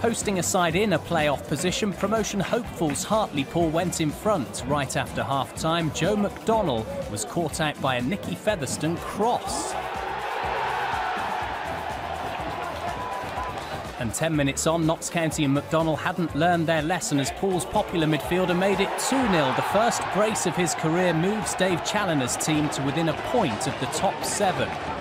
Posting a side in a playoff position, promotion hopefuls Hartlepool went in front. Right after half-time, Joe McDonnell was caught out by a Nicky Featherstone cross. And 10 minutes on, Notts County and McDonnell hadn't learned their lesson as Pool's popular midfielder made it 2-0. The first brace of his career moves Dave Challinor's team to within a point of the top 7.